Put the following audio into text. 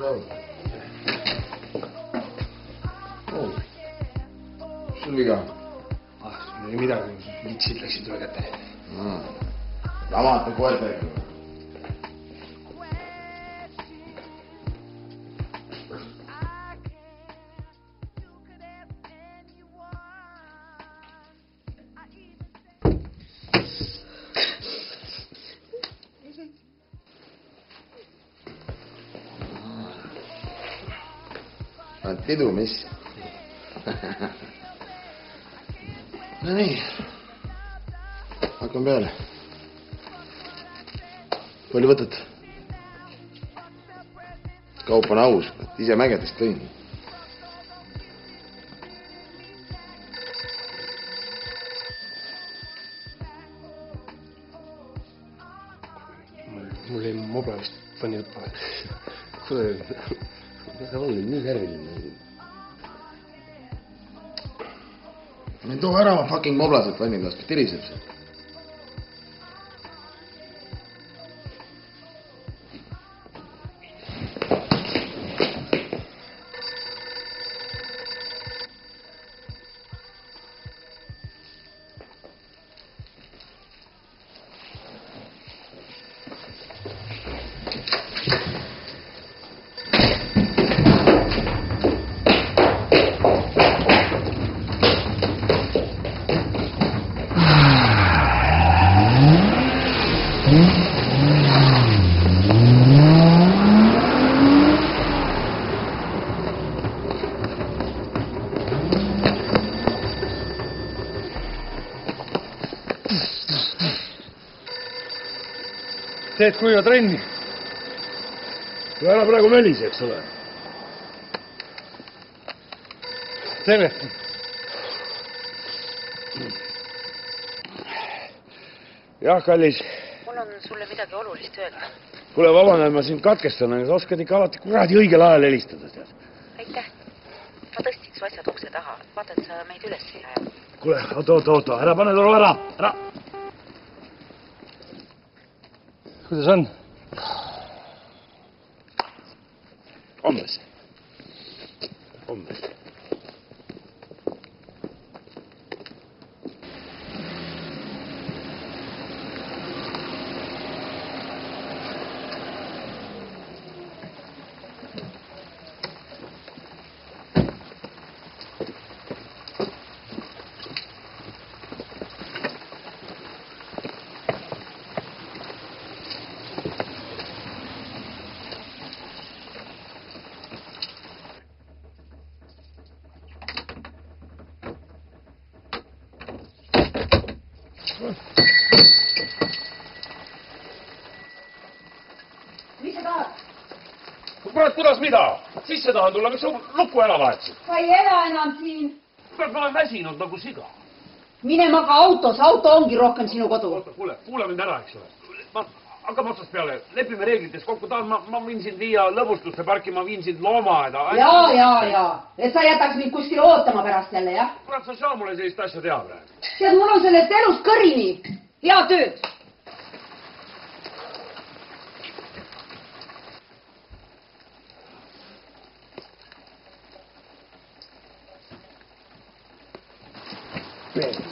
sul viga? Sul ei midagi, litsid läksid üle käte. Lamata koertega. Pidu, mis? No nii. Hakkan peale. Palju võtad? Kaup on aus, ise mägedest tõin. Mul ei mobe vist pani õppa. Kuule, sa olid nii värviline. Meil too ära oma fucking moblaselt vannidast, tiriseb see. Teed kuiva trenni. Ära praegu mölise, eks ole. Teeme. Jah, kallis. Mul on sulle midagi olulist öelda. Kuule, vabandan, ma sind katkestan, aga sa oskad ikka alati kuradi õigel ajal helistada. Aitäh. Ma tõstin su asjad ukse taha. Vaata, et sa meid üles ei aja. Kuule, oota. Ära pane toru ära. Kuidas on? Hommes. Mis sa tahad? Kurat, kuidas mida? Sisse tahan tulla, miks sa lukku ära vahetasid? Sa ei ela enam siin. Kurat, ma olen väsinud nagu siga. Mine maga autos, auto ongi rohkem sinu kodu. Oota, kuule mind ära, eks ole. Hakkame otsast peale, lepime reeglites kokku, ma võin sind viia lõbustuste parki, ma viin sind loomaaeda. Ja. Et sa jätaks mind kuskile ootama pärast jälle, jah? Kurat, sa saa mulle sellist asja teha praegu. Tead, mul on sellest elust kõrini. Hea tööd. Veel.